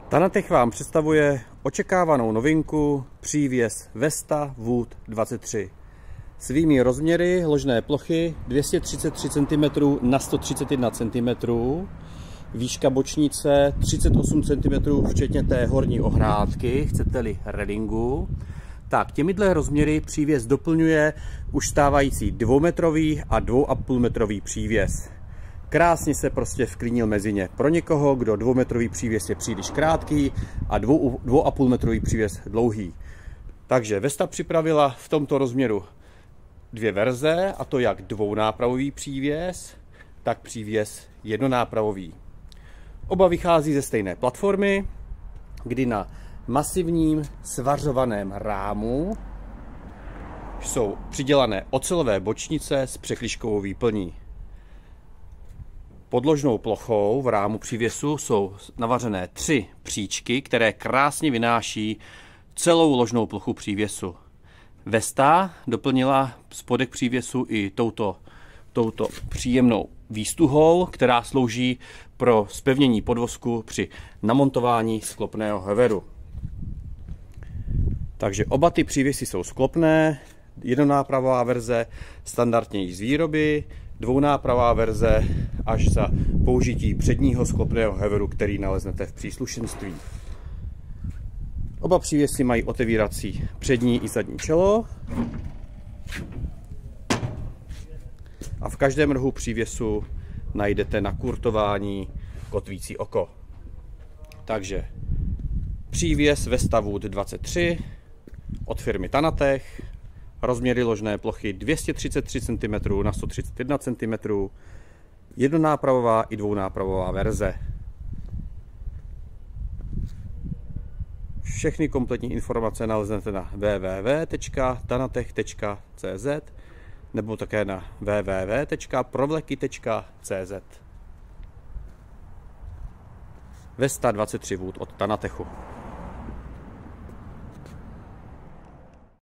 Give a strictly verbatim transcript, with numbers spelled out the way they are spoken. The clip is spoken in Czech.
Tanatech vám představuje očekávanou novinku přívěs Vesta Wood dvacet tři. Svými rozměry ložné plochy dvě stě třicet tři centimetrů na sto třicet jedna centimetrů, výška bočnice třicet osm centimetrů včetně té horní ohrádky, chcete-li relingu. Tak, těmihle rozměry přívěs doplňuje už stávající dvoumetrový a dvou a půl metrový přívěs. Krásně se prostě vklínil mezi ně. Pro někoho, kdo dvoumetrový přívěs je příliš krátký a dvou, dvou a půl metrový přívěs dlouhý. Takže Vesta připravila v tomto rozměru dvě verze, a to jak dvounápravový přívěs, tak přívěs jednonápravový. Oba vychází ze stejné platformy, kdy na masivním svařovaném rámu jsou přidělané ocelové bočnice s překližkovou výplní. Podložnou plochou v rámu přívěsu jsou navařené tři příčky, které krásně vynáší celou ložnou plochu přívěsu. Vesta doplnila spodek přívěsu i touto, touto příjemnou výstuhou, která slouží pro zpevnění podvozku při namontování sklopného heveru. Takže oba ty přívěsy jsou sklopné, jednonápravová verze standardně již z výroby, dvounápravová verze až za použití předního sklopného heveru, který naleznete v příslušenství. Oba přívěsy mají otevírací přední i zadní čelo a v každém rohu přívěsu najdete na kurtování kotvící oko. Takže přívěs Vesta Wood dvacet tři od firmy Tanatech, rozměry ložné plochy dvě stě třicet tři centimetrů na sto třicet jedna centimetrů, jednonápravová i dvounápravová verze. Všechny kompletní informace naleznete na w w w tečka tanatech tečka c z nebo také na w w w tečka provleky tečka c z. Vesta dvacet tři Wood od Tanatechu.